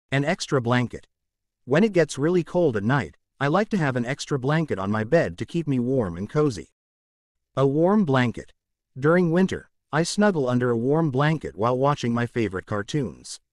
An extra blanket. When it gets really cold at night, I like to have an extra blanket on my bed to keep me warm and cozy. A warm blanket. During winter, I snuggle under a warm blanket while watching my favorite cartoons.